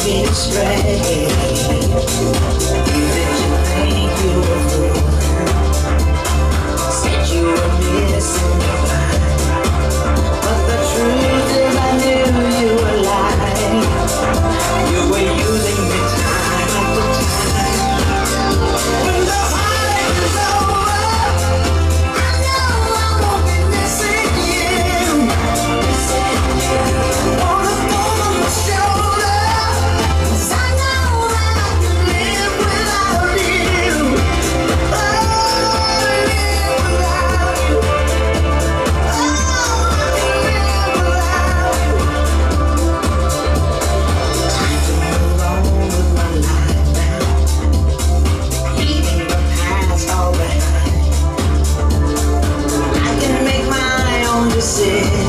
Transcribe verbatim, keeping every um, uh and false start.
me astray. You that you think you were fool, said you were missing the line, but the truth is I knew you were lying. You were using me time after time. When the heartache is over, I know I won't be missing you. Wanna fall on my shoulder, 'cause I know that I can live without you. Oh, live without you. Oh, I can live without you. Time to move on with my life now, leaving the past all behind. I can make my own decisions.